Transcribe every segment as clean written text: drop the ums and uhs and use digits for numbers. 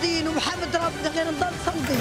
صامدين ومحمد ربنا غير نضل صامدين.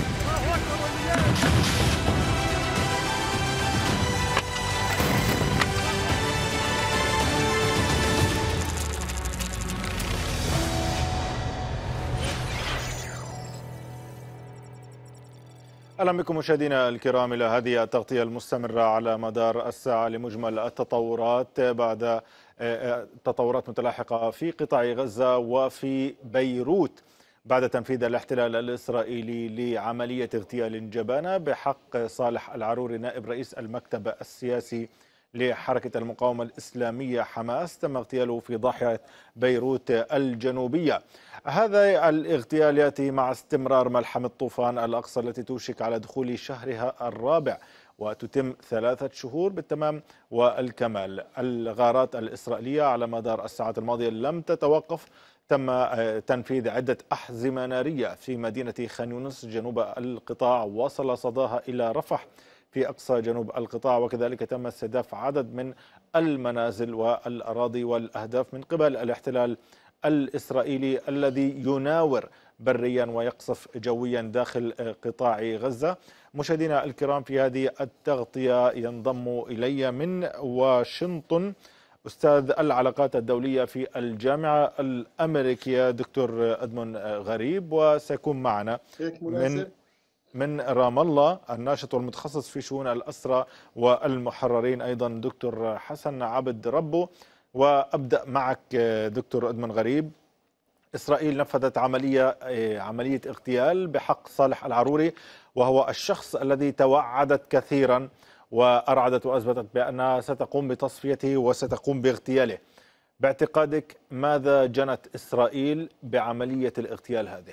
أهلا بكم مشاهدينا الكرام إلى هذه التغطية المستمرة على مدار الساعة لمجمل التطورات بعد تطورات متلاحقة في قطاع غزة وفي بيروت بعد تنفيذ الاحتلال الإسرائيلي لعملية اغتيال جبانة بحق صالح العروري نائب رئيس المكتب السياسي لحركة المقاومة الإسلامية حماس. تم اغتياله في ضاحية بيروت الجنوبية. هذا الاغتيال يأتي مع استمرار ملحمة طوفان الأقصى التي توشك على دخول شهرها الرابع وتتم 3 شهور بالتمام والكمال. الغارات الإسرائيلية على مدار الساعات الماضية لم تتوقف. تم تنفيذ عدة أحزمة نارية في مدينة خان يونس جنوب القطاع، وصل صداها إلى رفح في أقصى جنوب القطاع، وكذلك تم استهداف عدد من المنازل والأراضي والأهداف من قبل الاحتلال الإسرائيلي الذي يناور بريا ويقصف جويا داخل قطاع غزة. مشاهدينا الكرام، في هذه التغطية ينضم إلي من واشنطن أستاذ العلاقات الدولية في الجامعة الأمريكية دكتور أدمون غريب، وسيكون معنا من رام الله الناشط والمتخصص في شؤون الأسرى والمحررين أيضا دكتور حسن عبد ربه. وأبدأ معك دكتور أدمون غريب. إسرائيل نفذت عملية اغتيال بحق صالح العروري، وهو الشخص الذي توعدت كثيرا وأرعدت وأثبتت بأنها ستقوم بتصفيته وستقوم باغتياله. باعتقادك ماذا جنت إسرائيل بعملية الاغتيال هذه؟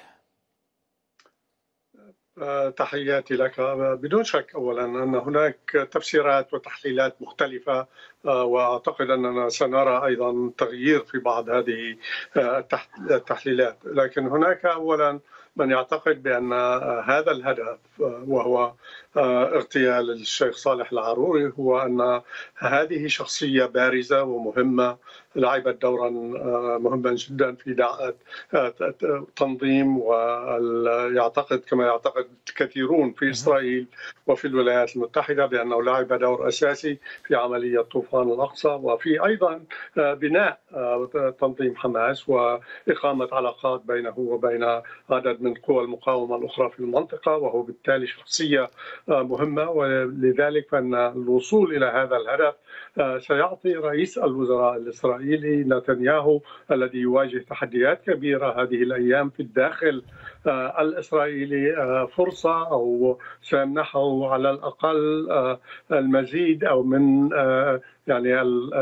تحياتي لك. بدون شك أولا أن هناك تفسيرات وتحليلات مختلفة، وأعتقد أننا سنرى أيضا تغيير في بعض هذه التحليلات. لكن هناك أولا من يعتقد بأن هذا الهدف وهو اغتيال الشيخ صالح العروري هو أن هذه شخصية بارزة ومهمة، لعبت دورا مهما جدا في تنظيم، ويعتقد كما يعتقد كثيرون في إسرائيل وفي الولايات المتحدة بأنه لعب دور أساسي في عملية طوفان الأقصى، وفي أيضا بناء تنظيم حماس وإقامة علاقات بينه وبين عدد من قوى المقاومة الأخرى في المنطقة، وهو بالتالي شخصية مهمة. ولذلك فإن الوصول إلى هذا الهدف سيعطي رئيس الوزراء الإسرائيلي نتنياهو الذي يواجه تحديات كبيرة هذه الأيام في الداخل الإسرائيلي فرصة، أو سيمنحه على الأقل المزيد أو من يعني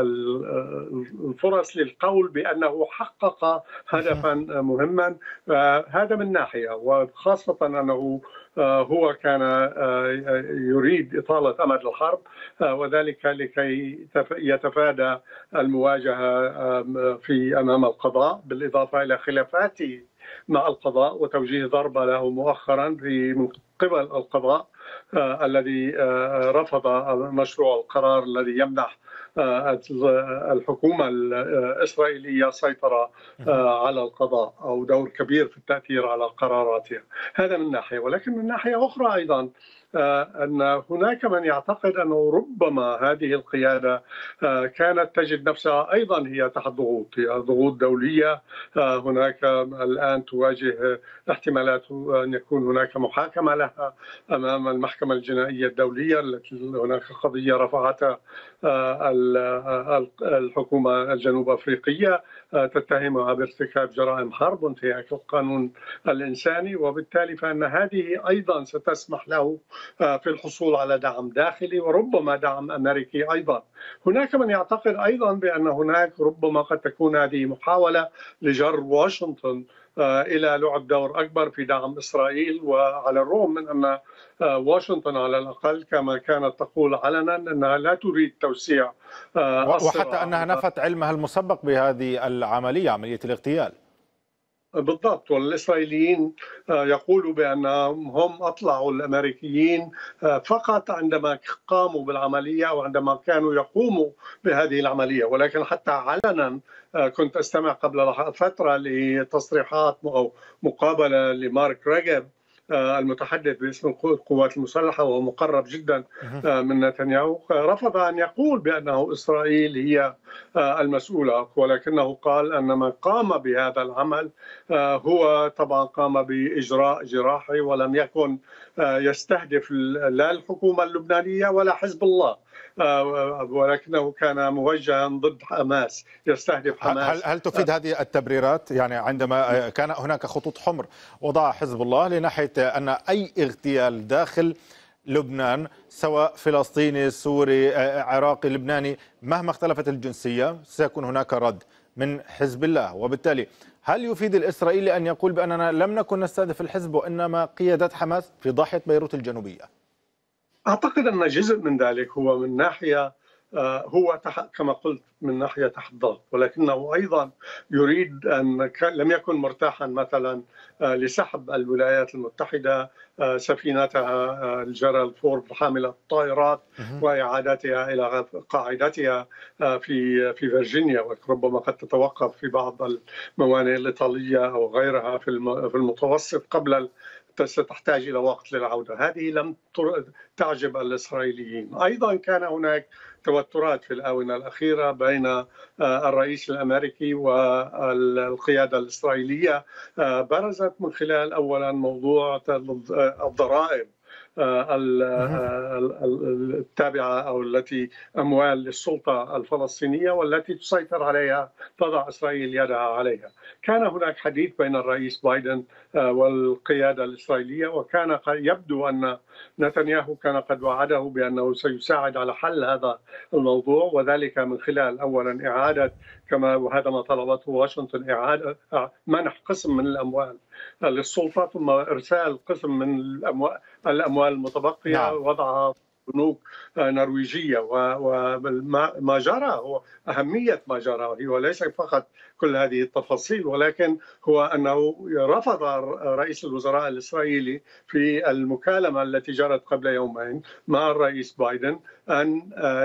الفرص للقول بأنه حقق هدفا مهما. هذا من ناحية، وخاصة أنه هو كان يريد إطالة أمد الحرب، وذلك لكي يتفادى المواجهة في أمام القضاء، بالإضافة إلى خلافاته مع القضاء وتوجيه ضربة له مؤخرا من قبل القضاء الذي رفض مشروع القرار الذي يمنح الحكومة الإسرائيلية سيطرة على القضاء أو دور كبير في التأثير على قراراتها. هذا من ناحية، ولكن من ناحية أخرى أيضا أن هناك من يعتقد أنه ربما هذه القيادة كانت تجد نفسها أيضا هي تحت ضغوط، هي ضغوط دولية. هناك الآن تواجه احتمالات أن يكون هناك محاكمة لها أمام المحكمة الجنائية الدولية، التي هناك قضية رفعتها الحكومة الجنوب أفريقية تتهمها بارتكاب جرائم حرب وانتهاك القانون الإنساني، وبالتالي فإن هذه أيضا ستسمح له في الحصول على دعم داخلي وربما دعم أمريكي أيضا. هناك من يعتقد أيضا بأن هناك ربما قد تكون هذه محاولة لجر واشنطن إلى لعب دور أكبر في دعم إسرائيل، وعلى الرغم من أن واشنطن على الأقل كما كانت تقول علنا أنها لا تريد توسيع وحتى أنها نفت علمها المسبق بهذه العملية، عملية الاغتيال. بالضبط. والإسرائيليين يقولوا بأنهم هم أطلعوا الأمريكيين فقط عندما قاموا بالعملية أو عندما كانوا يقوموا بهذه العملية، ولكن حتى علنا كنت أستمع قبل فترة لتصريحات أو مقابلة لمارك ريجب المتحدث باسم القوات المسلحة وهو مقرب جدا من نتنياهو، رفض أن يقول بأنه إسرائيل هي المسؤولة، ولكنه قال أن من قام بهذا العمل هو طبعا قام بإجراء جراحي ولم يكن يستهدف لا الحكومة اللبنانية ولا حزب الله، ولكنه كان موجها ضد حماس، يستهدف حماس. هل تفيد هذه التبريرات يعني عندما كان هناك خطوط حمر وضع حزب الله لناحية أن أي اغتيال داخل لبنان سواء فلسطيني سوري عراقي لبناني مهما اختلفت الجنسية سيكون هناك رد من حزب الله، وبالتالي هل يفيد الإسرائيلي أن يقول بأننا لم نكن نستهدف الحزب وإنما قيادات حماس في ضاحية بيروت الجنوبية؟ أعتقد أن جزء من ذلك هو من ناحية هو كما قلت من ناحية تحت ضغط، ولكنه أيضا يريد أن لم يكن مرتاحا مثلا لسحب الولايات المتحدة سفينتها الجيرالد فورد حاملة الطائرات وإعادتها إلى قاعدتها في فيرجينيا، وربما قد تتوقف في بعض الموانئ الإيطالية أو غيرها في المتوسط قبل ستحتاج إلى وقت للعودة. هذه لم تعجب الإسرائيليين. أيضا كان هناك توترات في الآونة الأخيرة بين الرئيس الأمريكي والقيادة الإسرائيلية، برزت من خلال أولا موضوع الضرائب التابعة أو التي أموال للسلطة الفلسطينية والتي تسيطر عليها، تضع إسرائيل يدها عليها. كان هناك حديث بين الرئيس بايدن والقيادة الإسرائيلية، وكان يبدو أن نتنياهو كان قد وعده بأنه سيساعد على حل هذا الموضوع، وذلك من خلال أولا إعادة وهذا ما طلبته واشنطن، إعادة منح قسم من الأموال للسلطة ثم إرسال قسم من الأموال المتبقية وضعها بنوك نرويجية. وما جرى هو أهمية ما جرى هو ليس فقط كل هذه التفاصيل، ولكن هو أنه رفض رئيس الوزراء الإسرائيلي في المكالمة التي جرت قبل يومين مع الرئيس بايدن أن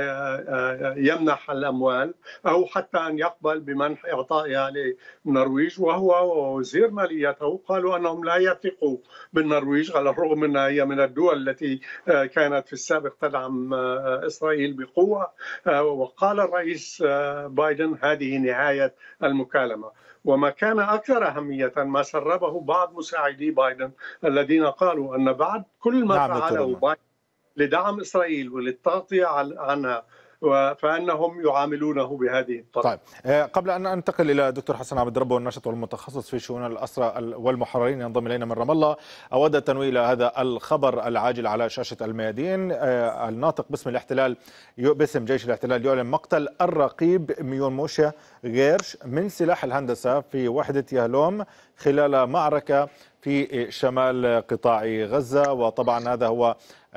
يمنح الأموال أو حتى أن يقبل بمنح إعطائها للنرويج، وهو ووزير ماليته قالوا أنهم لا يثقوا بالنرويج على الرغم أنها هي من الدول التي كانت في السابق تدعم إسرائيل بقوة. وقال الرئيس بايدن هذه نهاية المكالمة. وما كان أكثر أهمية ما سربه بعض مساعدي بايدن الذين قالوا أن بعد كل ما فعله بايدن لدعم إسرائيل وللتغطية عنها فانهم يعاملونه بهذه الطريقه. طيب قبل ان انتقل الى دكتور حسن عبد ربه والناشط والمتخصص في شؤون الاسرى والمحررين ينضم الينا من رام الله، اود التنويه الى هذا الخبر العاجل على شاشه الميادين. الناطق باسم جيش الاحتلال يعلن مقتل الرقيب ميون موشا غيرش من سلاح الهندسه في وحده يهلوم خلال معركه في شمال قطاع غزة، وطبعا هذا هو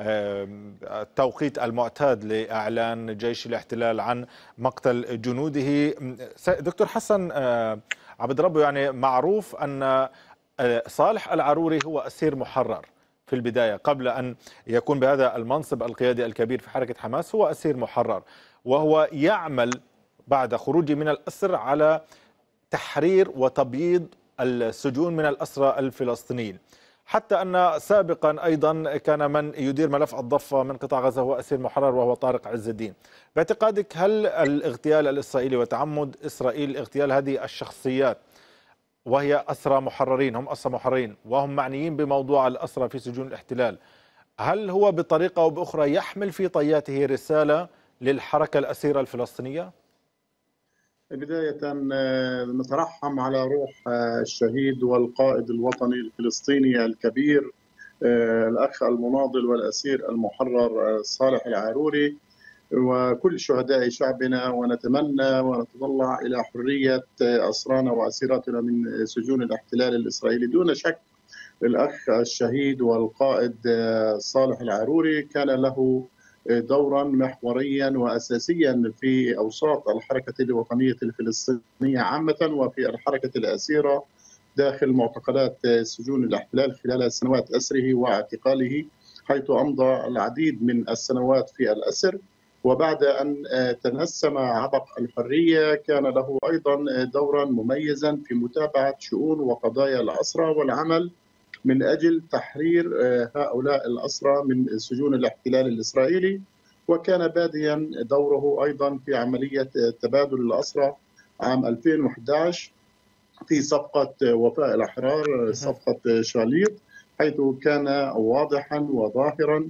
التوقيت المعتاد لإعلان جيش الاحتلال عن مقتل جنوده. دكتور حسن عبد ربه، يعني معروف أن صالح العروري هو أسير محرر في البداية قبل أن يكون بهذا المنصب القيادي الكبير في حركة حماس، هو أسير محرر وهو يعمل بعد خروجه من الأسر على تحرير وتبييض السجون من الأسرى الفلسطينيين، حتى أن سابقا أيضا كان من يدير ملف الضفة من قطاع غزة هو أسير محرر وهو طارق عز الدين. باعتقادك هل الاغتيال الإسرائيلي وتعمد إسرائيل اغتيال هذه الشخصيات وهي أسرى محررين، هم أسرى محررين وهم معنيين بموضوع الأسرى في سجون الاحتلال، هل هو بطريقة أو بأخرى يحمل في طياته رسالة للحركة الأسيرة الفلسطينية؟ بداية نترحم على روح الشهيد والقائد الوطني الفلسطيني الكبير الأخ المناضل والأسير المحرر صالح العروري وكل شهداء شعبنا، ونتمنى ونتطلع إلى حرية أسرانا وأسيراتنا من سجون الاحتلال الإسرائيلي. دون شك الأخ الشهيد والقائد صالح العروري كان له دورا محوريا وأساسيا في أوساط الحركة الوطنية الفلسطينية عامة وفي الحركة الأسيرة داخل معتقلات سجون الاحتلال خلال سنوات أسره واعتقاله، حيث أمضى العديد من السنوات في الأسر. وبعد أن تنسم عبق الحرية كان له أيضا دورا مميزا في متابعة شؤون وقضايا الأسرى والعمل من أجل تحرير هؤلاء الأسرى من سجون الاحتلال الإسرائيلي. وكان باديا دوره أيضا في عملية تبادل الأسرى عام 2011 في صفقة وفاء الأحرار، صفقة شاليط، حيث كان واضحا وظاهرا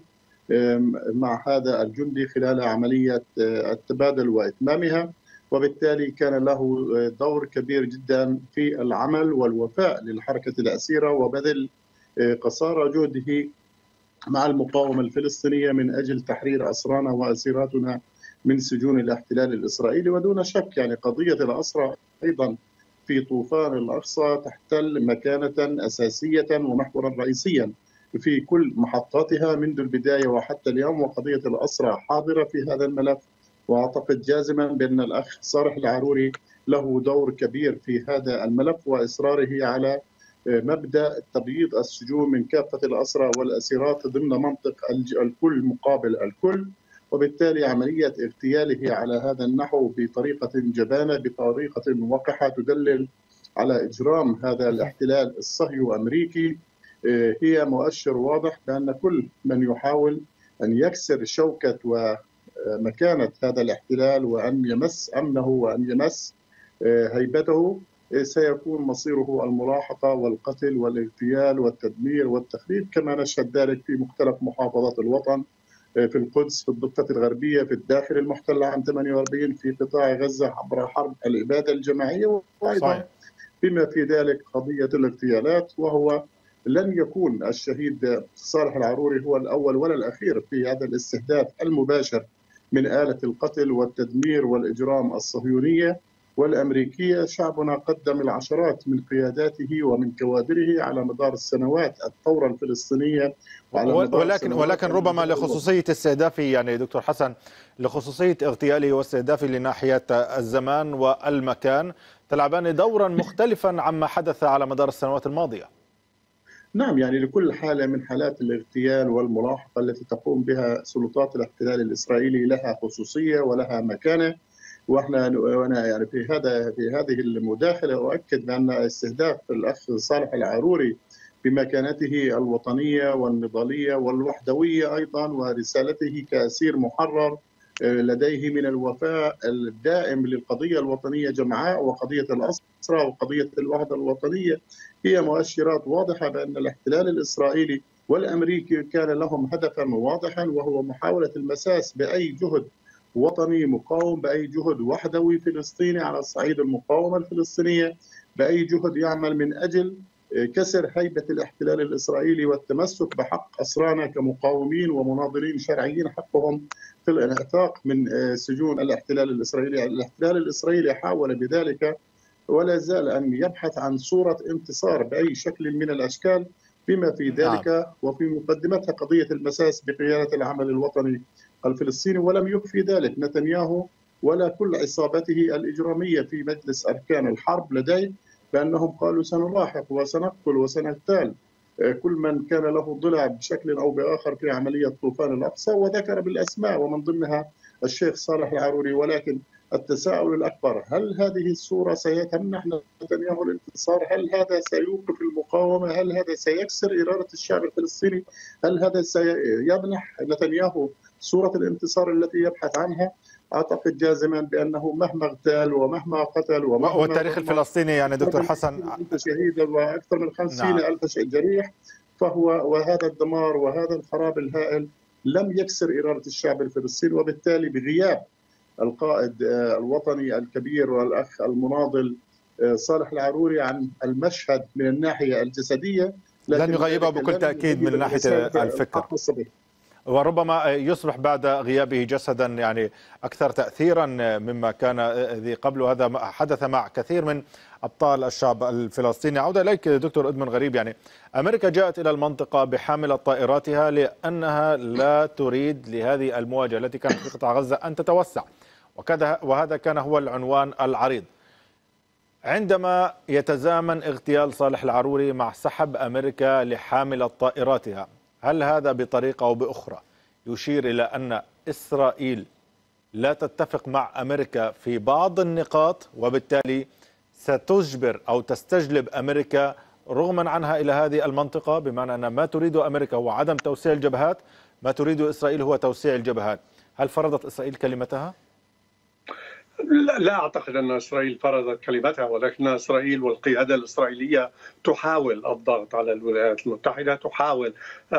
مع هذا الجندي خلال عملية التبادل وإتمامها. وبالتالي كان له دور كبير جدا في العمل والوفاء للحركة الأسيرة وبذل قصارى جهده مع المقاومة الفلسطينية من أجل تحرير أسرانا وأسيراتنا من سجون الاحتلال الإسرائيلي. ودون شك يعني قضية الأسرى أيضا في طوفان الأقصى تحتل مكانة أساسية ومحورا رئيسيا في كل محطاتها منذ البداية وحتى اليوم. وقضية الأسرى حاضرة في هذا الملف، وأعتقد جازما بأن الأخ صالح العروري له دور كبير في هذا الملف وإصراره على مبدأ تبييض السجون من كافة الأسرى والأسيرات ضمن منطق الكل مقابل الكل. وبالتالي عملية اغتياله على هذا النحو بطريقة جبانة، بطريقة وقحة تدلل على إجرام هذا الاحتلال الصهيوني الأمريكي، هي مؤشر واضح بأن كل من يحاول أن يكسر شوكة ومكانة هذا الاحتلال وأن يمس أمنه وأن يمس هيبته سيكون مصيره الملاحقة والقتل والاغتيال والتدمير والتخريب، كما نشهد ذلك في مختلف محافظات الوطن، في القدس، في الضفة الغربية، في الداخل المحتل عام 48، في قطاع غزة عبر حرب الإبادة الجماعية، وأيضا بما في ذلك قضية الاغتيالات. وهو لن يكون الشهيد صالح العروري هو الأول ولا الأخير في هذا الاستهداف المباشر من آلة القتل والتدمير والإجرام الصهيونية والأمريكية. شعبنا قدم العشرات من قياداته ومن كوادره على مدار السنوات الثورة الفلسطينية، ولكن ربما لخصوصية استهدافه، يعني دكتور حسن، لخصوصية اغتياله واستهدافه لناحية الزمان والمكان تلعبان دورا مختلفا عما حدث على مدار السنوات الماضية. نعم، يعني لكل حالة من حالات الاغتيال والملاحقة التي تقوم بها سلطات الاحتلال الإسرائيلي لها خصوصية ولها مكانة. وانا يعني في هذه المداخله اؤكد بان استهداف الاخ صالح العروري بمكانته الوطنيه والنضاليه والوحدويه ايضا ورسالته كاسير محرر لديه من الوفاء الدائم للقضيه الوطنيه جمعاء وقضيه الاسرى وقضيه الوحده الوطنيه هي مؤشرات واضحه بان الاحتلال الاسرائيلي والامريكي كان لهم هدفا واضحا، وهو محاوله المساس باي جهد وطني مقاوم، بأي جهد وحدوي فلسطيني على الصعيد المقاومة الفلسطينية، بأي جهد يعمل من أجل كسر هيبة الاحتلال الإسرائيلي والتمسك بحق أسرانا كمقاومين ومناضلين شرعيين حقهم في الانعتاق من سجون الاحتلال الإسرائيلي. الاحتلال الإسرائيلي حاول بذلك ولا زال أن يبحث عن صورة انتصار بأي شكل من الأشكال، بما في ذلك وفي مقدمتها قضية المساس بقيادة العمل الوطني الفلسطيني. ولم يكفي ذلك نتنياهو ولا كل عصابته الإجرامية في مجلس أركان الحرب لديه، بأنهم قالوا سنلاحق وسنقتل وسنغتال كل من كان له ضلع بشكل أو بآخر في عملية طوفان الأقصى، وذكر بالأسماء ومن ضمنها الشيخ صالح العروري. ولكن التساؤل الأكبر، هل هذه الصورة سيتمنح نتنياهو الانتصار؟ هل هذا سيوقف المقاومة؟ هل هذا سيكسر إرادة الشعب الفلسطيني؟ هل هذا سيمنح نتنياهو صورة الانتصار التي يبحث عنها؟ أعتقد جازما بأنه مهما اغتال ومهما قتل والتاريخ الفلسطيني يعني دكتور حسن شهيدا وأكثر من 50,000 جريح، وهذا الدمار وهذا الخراب الهائل لم يكسر إرادة الشعب الفلسطيني. وبالتالي بغياب القائد الوطني الكبير والأخ المناضل صالح العروري عن المشهد من الناحية الجسدية لن يغيبه بكل تأكيد من ناحية الفكر، وربما يصبح بعد غيابه جسدا يعني أكثر تأثيرا مما كان ذي قبل. هذا حدث مع كثير من أبطال الشعب الفلسطيني. عودة إليك دكتور إدمن غريب، يعني أمريكا جاءت إلى المنطقة بحاملة طائراتها لأنها لا تريد لهذه المواجهة التي كانت في قطاع غزة أن تتوسع، وهذا كان هو العنوان العريض. عندما يتزامن اغتيال صالح العروري مع سحب أمريكا لحاملة طائراتها، هل هذا بطريقة أو بأخرى يشير إلى أن إسرائيل لا تتفق مع أمريكا في بعض النقاط، وبالتالي ستجبر أو تستجلب أمريكا رغما عنها إلى هذه المنطقة، بمعنى أن ما تريد أمريكا هو عدم توسيع الجبهات، ما تريد إسرائيل هو توسيع الجبهات؟ هل فرضت إسرائيل كلمتها؟ لا أعتقد أن إسرائيل فرضت كلمتها، ولكن إسرائيل والقيادة الإسرائيلية تحاول الضغط على الولايات المتحدة، تحاول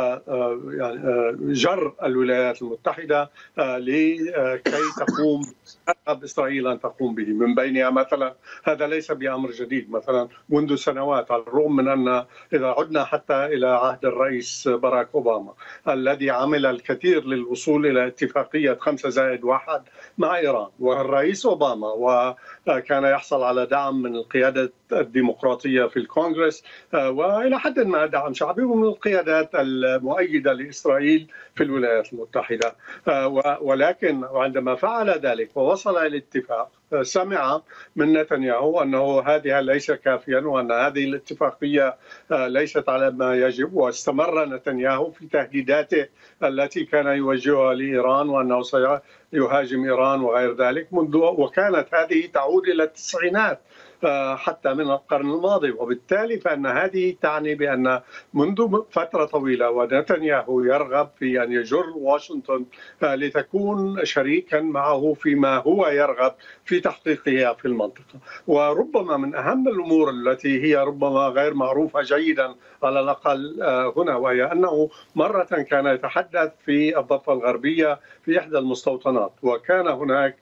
جر الولايات المتحدة لكي تقوم إسرائيل أن تقوم به. من بينها مثلا، هذا ليس بأمر جديد، مثلا منذ سنوات، على الرغم من أن إذا عدنا حتى إلى عهد الرئيس باراك أوباما الذي عمل الكثير للوصول إلى اتفاقية 5+1 مع إيران، والرئيس أوباما وكان يحصل على دعم من القيادة الديمقراطية في الكونغرس وإلى حد ما دعم شعبي من القيادات المؤيدة لإسرائيل في الولايات المتحدة. ولكن عندما فعل ذلك ووصل إلى اتفاق، سمع من نتنياهو أنه هذه ليس كافيا، وأن هذه الاتفاقية ليست على ما يجب، واستمر نتنياهو في تهديداته التي كان يوجهها لإيران وأنه سيهاجم إيران وغير ذلك وكانت هذه تعود إلى التسعينات حتى من القرن الماضي. وبالتالي فإن هذه تعني بأن منذ فترة طويلة ونتنياهو يرغب في أن يجر واشنطن لتكون شريكا معه فيما هو يرغب في تحقيقها في المنطقة. وربما من أهم الأمور التي هي ربما غير معروفة جيدا على الأقل هنا، وهي أنه مرة كان يتحدث في الضفة الغربية في إحدى المستوطنات، وكان هناك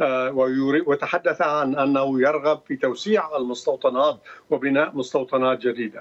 وتحدث عن أنه يرغب في توسيع المستوطنات وبناء مستوطنات جديدة.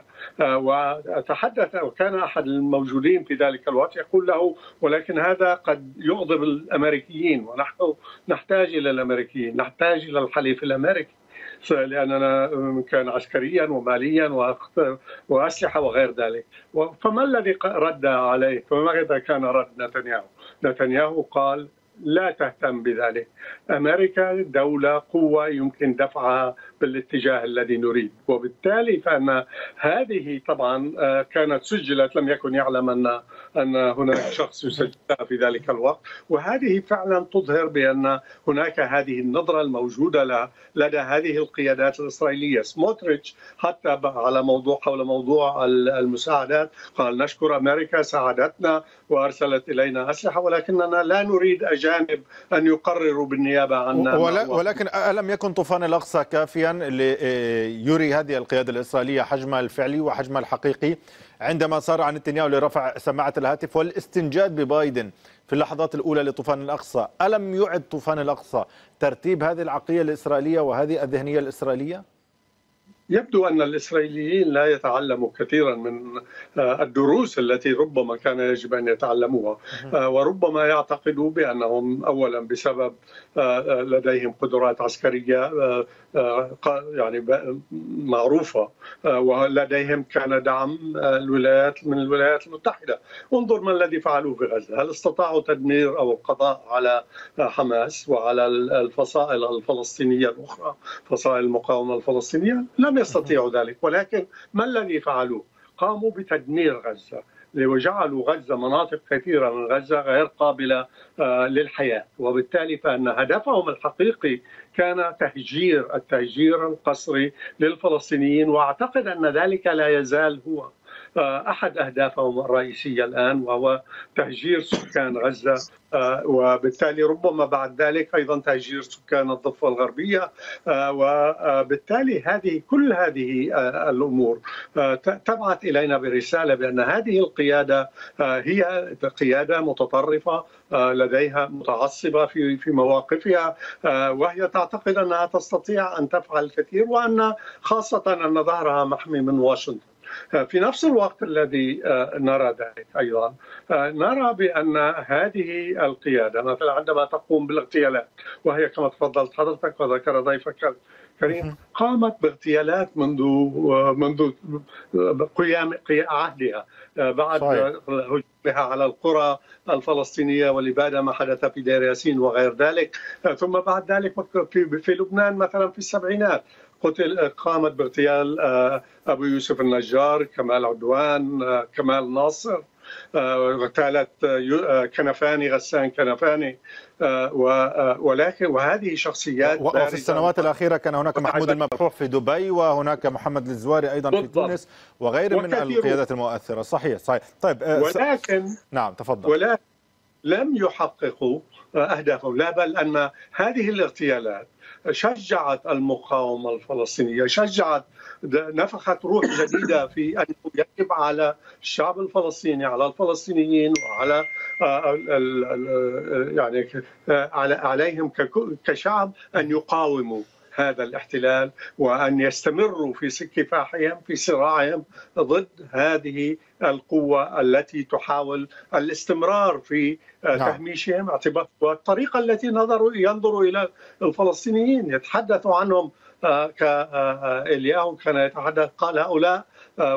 وتحدث، وكان أحد الموجودين في ذلك الوقت يقول له: ولكن هذا قد يغضب الأمريكيين، ونحن نحتاج إلى الأمريكيين، نحتاج إلى الحليف الأمريكي، لأننا كان عسكريا وماليا وأسلحة وغير ذلك. فما الذي رد عليه؟ فماذا كان رد نتنياهو؟ نتنياهو قال: لا تهتم بذلك، أمريكا دولة قوة يمكن دفعها بالاتجاه الذي نريد. وبالتالي فإن هذه طبعا كانت سجلت، لم يكن يعلم أن هناك شخص يسجلها في ذلك الوقت، وهذه فعلا تظهر بأن هناك هذه النظرة الموجودة لدى هذه القيادات الإسرائيلية. سموتريتش حتى حول موضوع المساعدات قال: نشكر أمريكا، ساعدتنا وأرسلت إلينا أسلحة، ولكننا لا نريد أجانب أن يقرروا بالنيابة عنا. ولكن ألم يكن طوفان الأقصى كافيا ليري هذه القيادة الإسرائيلية حجمها الفعلي وحجمها الحقيقي عندما صار عن نتنياهو لرفع سماعة الهاتف والاستنجاد ببايدن في اللحظات الأولى لطوفان الأقصى؟ ألم يعد طوفان الأقصى ترتيب هذه العقلية الإسرائيلية وهذه الذهنية الإسرائيلية؟ يبدو أن الإسرائيليين لا يتعلموا كثيرا من الدروس التي ربما كان يجب أن يتعلموها، وربما يعتقدوا بأنهم أولا بسبب لديهم قدرات عسكرية يعني معروفة، ولديهم كان دعم من الولايات المتحدة. انظر ما الذي فعلوه في غزة، هل استطاعوا تدمير أو القضاء على حماس وعلى الفصائل الفلسطينية الأخرى، فصائل المقاومة الفلسطينية؟ لم يستطيعوا ذلك. ولكن ما الذي فعلوه؟ قاموا بتدمير غزة وجعلوا غزة، مناطق كثيرة من غزة غير قابلة للحياة. وبالتالي فإن هدفهم الحقيقي كان التهجير القسري للفلسطينيين، وأعتقد أن ذلك لا يزال هو أحد أهدافهم الرئيسية الآن، وهو تهجير سكان غزة، وبالتالي ربما بعد ذلك أيضا تهجير سكان الضفة الغربية. وبالتالي كل هذه الأمور تبعث إلينا برسالة بأن هذه القيادة هي قيادة متطرفة، لديها متعصبة في مواقفها، وهي تعتقد أنها تستطيع أن تفعل الكثير، وأن خاصة أن ظهرها محمي من واشنطن. في نفس الوقت الذي نرى ذلك أيضا نرى بأن هذه القيادة مثلا عندما تقوم بالاغتيالات، وهي كما تفضلت حضرتك وذكر ضيفك كريم، قامت باغتيالات منذ قيام عهدها بعد هجومها على القرى الفلسطينية والإبادة، ما حدث في دير ياسين وغير ذلك. ثم بعد ذلك في لبنان مثلا في السبعينات قامت باغتيال أبو يوسف النجار، كمال عدوان، كمال ناصر، اغتالت كنفاني، غسان كنفاني، ولكن وهذه شخصيات وفي السنوات الأخيرة كان هناك محمود المبحوح في دبي، وهناك محمد الزواري أيضا في تونس، وغير من القيادات المؤثرة. صحيح. طيب ولكن نعم تفضل. ولكن لم يحققوا أهدافهم، لا بل أن هذه الاغتيالات شجعت المقاومة الفلسطينية، نفخت روح جديدة في أن يجب على الشعب الفلسطيني، على الفلسطينيين، وعلى يعني عليهم كشعب أن يقاوموا هذا الاحتلال، وأن يستمروا في كفاحهم في صراعهم ضد هذه القوة التي تحاول الاستمرار في تهميشهم، والطريقة التي ينظروا إلى الفلسطينيين، يتحدثوا عنهم كإلياهو كان يتحدث، قال هؤلاء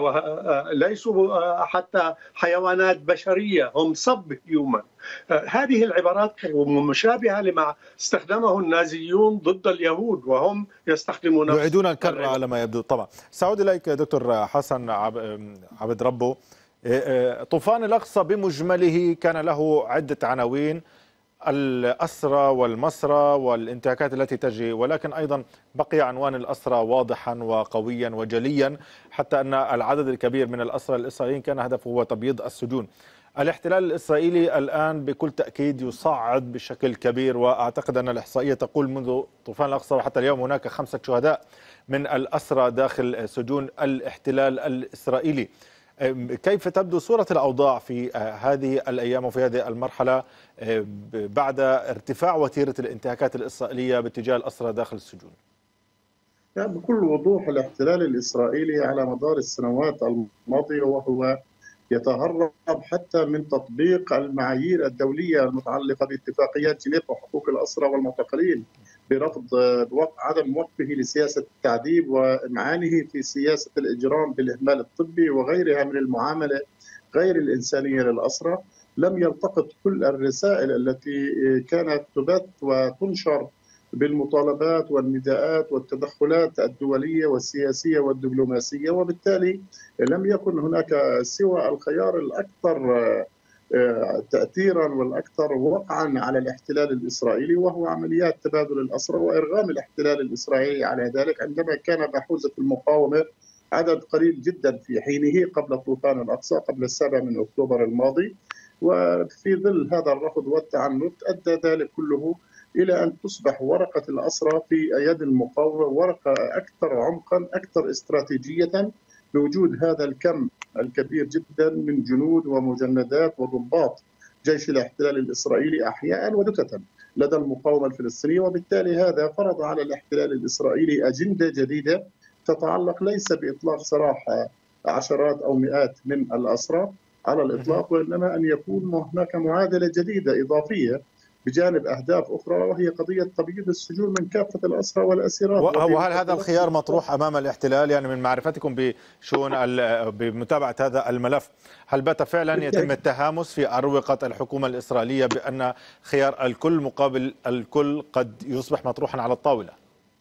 ليسوا حتى حيوانات بشرية، هم سب هيومن. هذه العبارات مشابهة لما استخدمه النازيون ضد اليهود، وهم يستخدمون يعيدون الكرة على ما يبدو. طبعا سأعود إليك دكتور حسن عبد ربه. طوفان الأقصى بمجمله كان له عدة عناوين: الأسرى والمسرى والانتهاكات التي تجري، ولكن أيضا بقي عنوان الأسرى واضحا وقويا وجليا، حتى أن العدد الكبير من الأسرى الإسرائيليين كان هدفه هو تبييض السجون. الاحتلال الإسرائيلي الآن بكل تأكيد يصعد بشكل كبير، وأعتقد أن الإحصائية تقول منذ طوفان الأقصى وحتى اليوم هناك 5 شهداء من الأسرى داخل سجون الاحتلال الإسرائيلي. كيف تبدو صورة الأوضاع في هذه الأيام وفي هذه المرحلة بعد ارتفاع وتيرة الانتهاكات الإسرائيلية باتجاه الأسرى داخل السجون؟ بكل وضوح الاحتلال الإسرائيلي على مدار السنوات الماضية وهو يتهرب حتى من تطبيق المعايير الدولية المتعلقة باتفاقيات جنيف وحقوق الأسرى والمعتقلين، برفض عدم وقفه لسياسة التعذيب وإمعانه في سياسة الإجرام بالإهمال الطبي وغيرها من المعاملة غير الإنسانية للأسرى. لم يلتقط كل الرسائل التي كانت تبث وتنشر بالمطالبات والنداءات والتدخلات الدولية والسياسية والدبلوماسية، وبالتالي لم يكن هناك سوى الخيار الأكثر تأثيرا والأكثر وقعا على الاحتلال الإسرائيلي، وهو عمليات تبادل الأسرى وإرغام الاحتلال الإسرائيلي على ذلك، عندما كان بحوزة المقاومة عدد قليل جدا في حينه قبل طوفان الأقصى، قبل 7 أكتوبر الماضي. وفي ظل هذا الرفض والتعنت أدى ذلك كله إلى أن تصبح ورقة الأسرى في يد المقاومة ورقة أكثر عمقا، أكثر استراتيجية، بوجود هذا الكم الكبير جدا من جنود ومجندات وضباط جيش الاحتلال الإسرائيلي أحياء ودكة لدى المقاومة الفلسطينية. وبالتالي هذا فرض على الاحتلال الإسرائيلي أجندة جديدة تتعلق ليس بإطلاق سراح عشرات أو مئات من الأسرى على الإطلاق، وإنما أن يكون هناك معادلة جديدة إضافية بجانب أهداف أخرى، وهي قضية تبييض السجون من كافة الأسرى والأسيرات. وهل هذا الخيار مطروح أمام الاحتلال؟ يعني من معرفتكم بشؤون بمتابعة هذا الملف، هل بات فعلا يتم التهامس في أروقة الحكومة الإسرائيلية بأن خيار الكل مقابل الكل قد يصبح مطروحا على الطاولة؟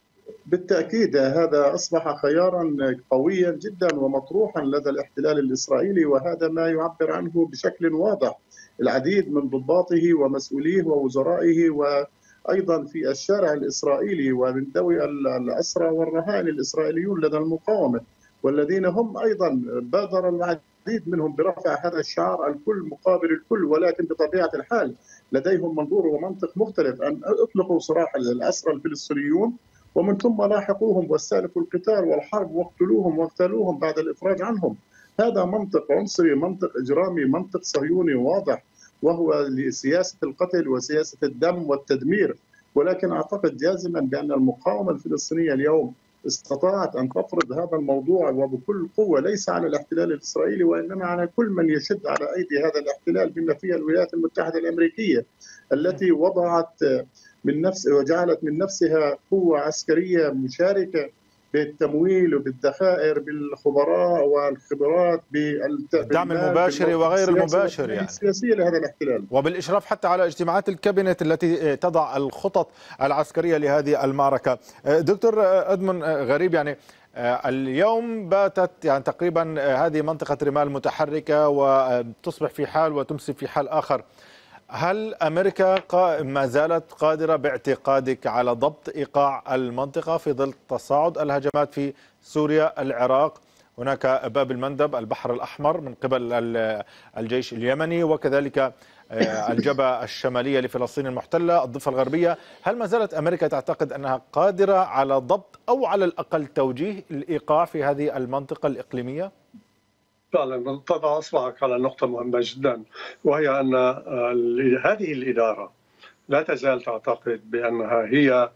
بالتأكيد هذا أصبح خيارا قويا جدا ومطروحا لدى الاحتلال الإسرائيلي، وهذا ما يعبر عنه بشكل واضح العديد من ضباطه ومسؤوليه ووزرائه، وأيضا في الشارع الإسرائيلي ومن ذوي الأسرى والرهائن الإسرائيليون لدى المقاومة، والذين هم أيضا بادر العديد منهم برفع هذا الشعار الكل مقابل الكل، ولكن بطبيعة الحال لديهم منظور ومنطق مختلف، أن أطلقوا سراح الأسرى الفلسطينيون ومن ثم لاحقوهم واستأنفوا القتال والحرب واقتلوهم واغتالوهم بعد الإفراج عنهم. هذا منطق عنصري، منطق إجرامي، منطق صهيوني واضح، وهو لسياسة القتل وسياسة الدم والتدمير. ولكن أعتقد جازما بأن المقاومة الفلسطينية اليوم استطاعت أن تفرض هذا الموضوع وبكل قوة، ليس على الاحتلال الإسرائيلي وإنما على كل من يشد على أيدي هذا الاحتلال، بما فيها الولايات المتحدة الأمريكية التي وضعت من نفس وجعلت من نفسها قوة عسكرية مشاركة بالتمويل وبالذخائر بالخبراء والخبرات بالدعم المباشر وغير المباشر يعني السياسية لهذا الاحتلال، وبالإشراف حتى على اجتماعات الكابينت التي تضع الخطط العسكرية لهذه المعركة. دكتور أدمن غريب، يعني اليوم باتت يعني تقريبا هذه منطقة رمال متحركة وتصبح في حال وتمسي في حال آخر. هل أمريكا ما زالت قادرة باعتقادك على ضبط إيقاع المنطقة في ظل تصاعد الهجمات في سوريا، العراق، هناك باب المندب، البحر الأحمر من قبل الجيش اليمني، وكذلك الجبهة الشمالية لفلسطين المحتلة، الضفة الغربية؟ هل ما زالت أمريكا تعتقد أنها قادرة على ضبط أو على الأقل توجيه الإيقاع في هذه المنطقة الإقليمية؟ فعلا تضع اصبعك على نقطه مهمه جدا، وهي ان هذه الاداره لا تزال تعتقد بانها هي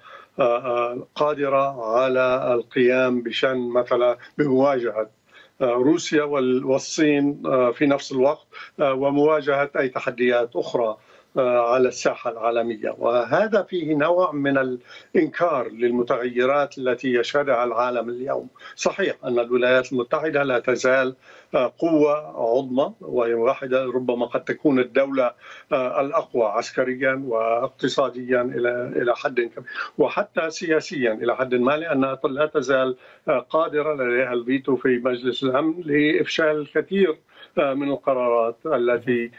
قادره على القيام بشان مثلا بمواجهه روسيا والصين في نفس الوقت، ومواجهه اي تحديات اخرى على الساحة العالمية. وهذا فيه نوع من الإنكار للمتغيرات التي يشهدها العالم اليوم. صحيح أن الولايات المتحدة لا تزال قوة عظمى وهي واحدة، ربما قد تكون الدولة الأقوى عسكريا واقتصاديا إلى حد كبير، وحتى سياسيا إلى حد ما، لأنها لا تزال قادرة لديها الفيتو في مجلس الأمن لإفشال الكثير من القرارات التي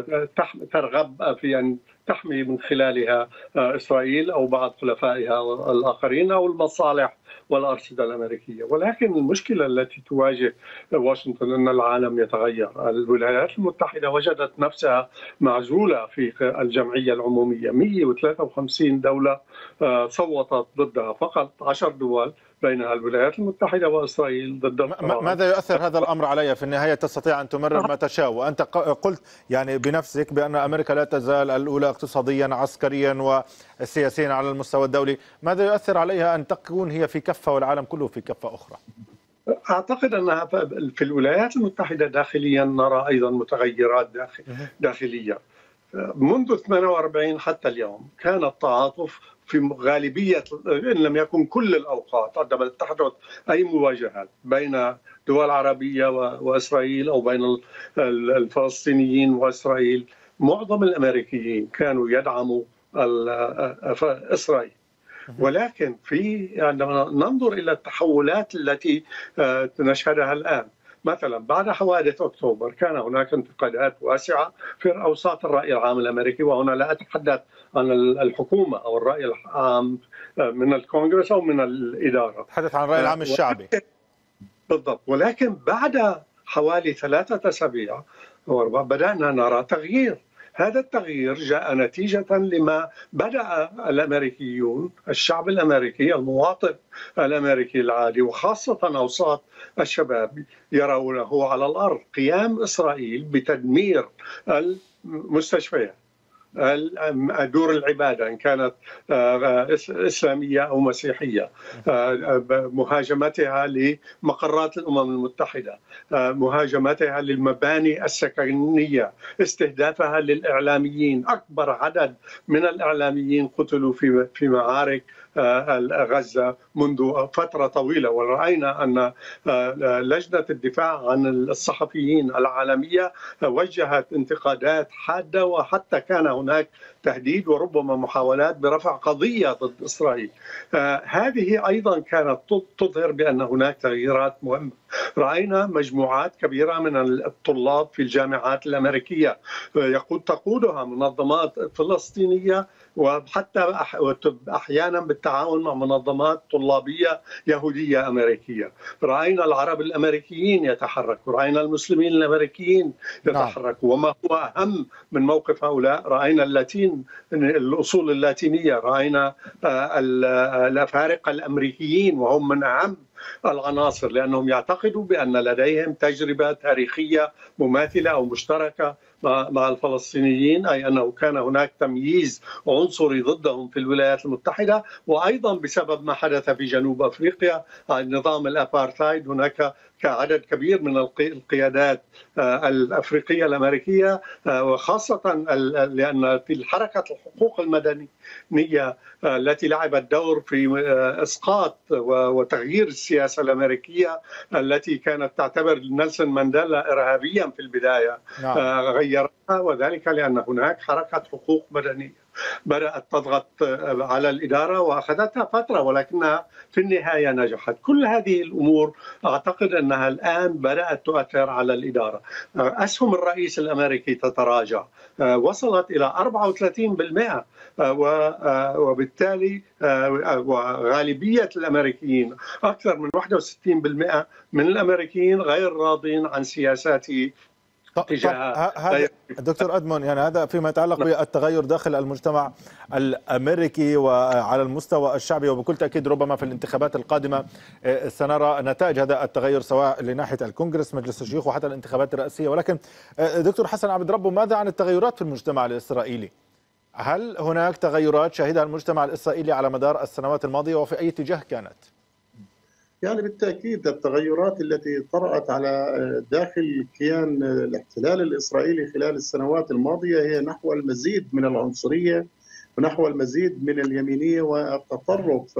ترغب في أن تحمي من خلالها إسرائيل أو بعض حلفائها الآخرين أو المصالح والأرصدة الأمريكية. ولكن المشكلة التي تواجه واشنطن أن العالم يتغير. الولايات المتحدة وجدت نفسها معزولة في الجمعية العمومية، 153 دولة صوتت ضدها، فقط 10 دول بينها الولايات المتحدة وإسرائيل ضد القرار. ماذا يؤثر هذا الأمر علي؟ في النهاية تستطيع أن تمرر ما تشاء، وأنت قلت يعني بنفسك بأن أمريكا لا تزال الأولى اقتصاديا عسكريا وسياسيا على المستوى الدولي. ماذا يؤثر عليها أن تكون هي في كفة والعالم كله في كفة أخرى؟ أعتقد أنها في الولايات المتحدة داخليا نرى أيضا متغيرات داخلية. منذ 48 حتى اليوم كان التعاطف في غالبية إن لم يكن كل الأوقات عندما تحدث أي مواجهات بين دول عربية وإسرائيل أو بين الفلسطينيين وإسرائيل، معظم الأمريكيين كانوا يدعموا إسرائيل. ولكن عندما ننظر إلى التحولات التي نشهدها الآن، مثلا بعد حوادث أكتوبر كان هناك انتقادات واسعة في أوساط الرأي العام الأمريكي، وهنا لا أتحدث عن الحكومة أو الرأي العام من الكونغرس أو من الإدارة، تحدث عن الرأي العام الشعبي بالضبط. ولكن بعد حوالي 3 أسابيع بدأنا نرى تغيير. هذا التغيير جاء نتيجة لما بدأ الأمريكيون، الشعب الأمريكي، المواطن الأمريكي العادي، وخاصة أوساط الشباب، يرونه على الأرض قيام إسرائيل بتدمير المستشفيات، دور العبادة إن كانت إسلامية أو مسيحية، مهاجمتها لمقرات الأمم المتحدة، مهاجمتها للمباني السكنية، استهدافها للإعلاميين. أكبر عدد من الإعلاميين قتلوا في معارك غزة منذ فترة طويلة. ورأينا أن لجنة الدفاع عن الصحفيين العالمية وجهت انتقادات حادة، وحتى كان هناك تهديد وربما محاولات برفع قضية ضد إسرائيل. هذه أيضا كانت تظهر بأن هناك تغييرات مهمة. رأينا مجموعات كبيرة من الطلاب في الجامعات الأمريكية تقودها منظمات فلسطينية، وحتى أحيانا بالتعاون مع منظمات طلابية يهودية أمريكية. رأينا العرب الأمريكيين يتحركوا، رأينا المسلمين الأمريكيين يتحركوا. وما هو أهم من موقف هؤلاء، رأينا اللاتين، الأصول اللاتينية، رأينا الأفارقة الأمريكيين، وهم من أهم العناصر لأنهم يعتقدوا بأن لديهم تجربة تاريخية مماثلة أو مشتركة مع الفلسطينيين، أي أنه كان هناك تمييز عنصري ضدهم في الولايات المتحدة، وأيضا بسبب ما حدث في جنوب أفريقيا، نظام الأبارتايد. هناك كعدد كبير من القيادات الأفريقية الأمريكية، وخاصة لأن في حركة الحقوق المدنية التي لعبت دور في إسقاط وتغيير السياسة الأمريكية التي كانت تعتبر نيلسون مانديلا إرهابيا في البداية، غيرها، وذلك لأن هناك حركة حقوق مدنية بدأت تضغط على الإدارة وأخذتها فترة، ولكنها في النهاية نجحت. كل هذه الأمور أعتقد أنها الآن بدأت تؤثر على الإدارة. أسهم الرئيس الأمريكي تتراجع، وصلت إلى 34%، وبالتالي وغالبية الأمريكيين أكثر من 61% من الأمريكيين غير راضين عن سياساته. هذا دكتور أدمون، يعني هذا فيما يتعلق بالتغير داخل المجتمع الأمريكي وعلى المستوى الشعبي، وبكل تأكيد ربما في الانتخابات القادمة سنرى نتائج هذا التغير سواء لناحية الكونغرس مجلس الشيوخ وحتى الانتخابات الرئاسية. ولكن دكتور حسن عبد ربه، ماذا عن التغيرات في المجتمع الإسرائيلي؟ هل هناك تغيرات شهدها المجتمع الإسرائيلي على مدار السنوات الماضية وفي أي اتجاه كانت؟ يعني بالتأكيد التغيرات التي طرأت على داخل كيان الاحتلال الإسرائيلي خلال السنوات الماضية هي نحو المزيد من العنصرية ونحو المزيد من اليمينية والتطرف،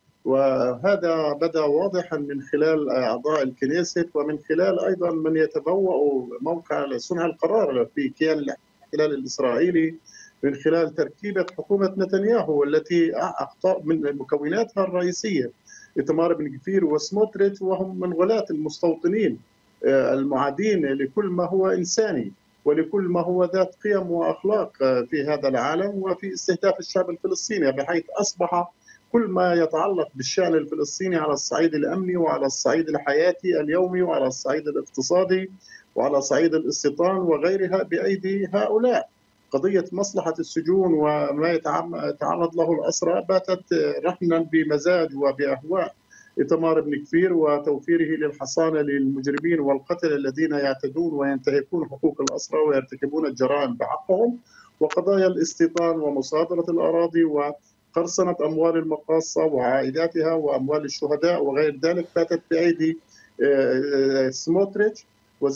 وهذا بدأ واضحا من خلال أعضاء الكنيست ومن خلال أيضا من يتبوأ موقع صنع القرار في كيان الاحتلال الإسرائيلي من خلال تركيبة حكومة نتنياهو والتي أخطاء من مكوناتها الرئيسية إيتمار بن غفير وسموتريتش، وهم من غلاة المستوطنين المعادين لكل ما هو إنساني ولكل ما هو ذات قيم وأخلاق في هذا العالم وفي استهداف الشعب الفلسطيني، بحيث أصبح كل ما يتعلق بالشأن الفلسطيني على الصعيد الأمني وعلى الصعيد الحياتي اليومي وعلى الصعيد الاقتصادي وعلى صعيد الاستيطان وغيرها بأيدي هؤلاء. قضية مصلحة السجون وما يتعرض له الأسرى باتت رهنا بمزاج وبأهواء إيتمار بن غفير وتوفيره للحصانة للمجرمين والقتل الذين يعتدون وينتهكون حقوق الأسرى ويرتكبون الجرائم بحقهم، وقضايا الاستيطان ومصادرة الأراضي وقرصنة أموال المقاصة وعائداتها وأموال الشهداء وغير ذلك باتت بأيدي سموتريتش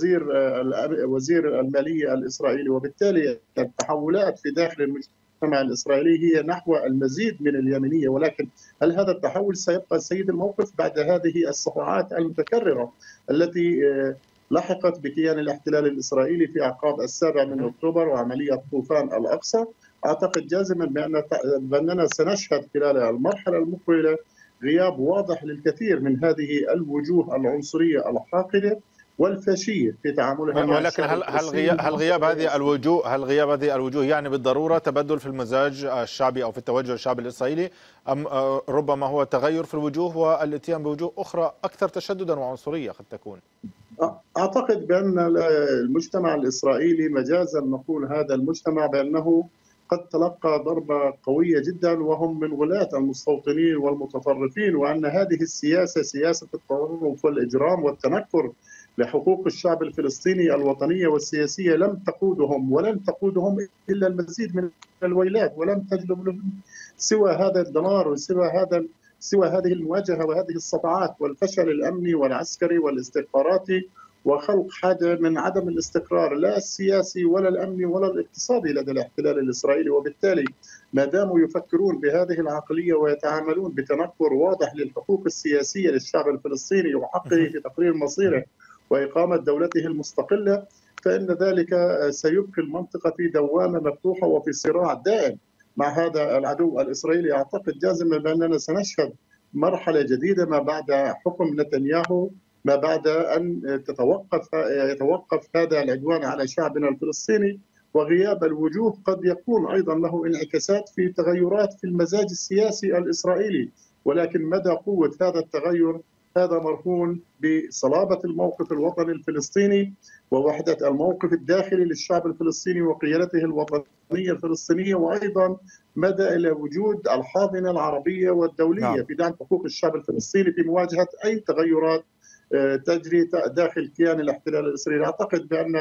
وزير المالية الإسرائيلي. وبالتالي التحولات في داخل المجتمع الإسرائيلي هي نحو المزيد من اليمينية، ولكن هل هذا التحول سيبقى سيد الموقف بعد هذه الصراعات المتكررة التي لحقت بكيان الاحتلال الإسرائيلي في أعقاب 7 أكتوبر وعملية طوفان الأقصى؟ أعتقد جازما بأننا سنشهد خلال المرحلة المقبلة غياب واضح للكثير من هذه الوجوه العنصرية الحاقدة والفاشية في تعاملها مع ولكن هل غياب هذه الوجوه يعني بالضرورة تبدل في المزاج الشعبي أو في التوجه الشعبي الإسرائيلي، أم ربما هو تغير في الوجوه والاتيان بوجوه أخرى أكثر تشددا وعنصرية قد تكون؟ أعتقد بأن المجتمع الإسرائيلي مجازا نقول هذا المجتمع بأنه قد تلقى ضربة قوية جدا وهم من غلاة المستوطنين والمتطرفين، وأن هذه السياسة سياسة التطرف والإجرام والتنكر لحقوق الشعب الفلسطيني الوطنية والسياسية لم تقودهم ولن تقودهم إلا المزيد من الويلات، ولم تجلب لهم سوى هذا الدمار سوى هذه المواجهة وهذه الصراعات والفشل الأمني والعسكري والاستخباراتي وخلق حاجة من عدم الاستقرار لا السياسي ولا الأمني ولا الاقتصادي لدى الاحتلال الإسرائيلي. وبالتالي ما داموا يفكرون بهذه العقلية ويتعاملون بتنكر واضح للحقوق السياسية للشعب الفلسطيني وحقه في تقرير مصيره وإقامة دولته المستقلة، فإن ذلك سيبقي المنطقة في دوامة مفتوحة وفي صراع دائم مع هذا العدو الإسرائيلي. أعتقد جازما بأننا سنشهد مرحلة جديدة ما بعد حكم نتنياهو، ما بعد أن يتوقف هذا العدوان على شعبنا الفلسطيني، وغياب الوجوه قد يكون أيضا له انعكاسات في تغيرات في المزاج السياسي الإسرائيلي. ولكن مدى قوة هذا التغير هذا مرهون بصلابة الموقف الوطني الفلسطيني ووحدة الموقف الداخلي للشعب الفلسطيني وقيادته الوطنية الفلسطينية، وأيضا مدى إلى وجود الحاضنة العربية والدولية في دعم حقوق الشعب الفلسطيني في مواجهة أي تغيرات تجري داخل كيان الاحتلال الإسرائيلي. أعتقد بأن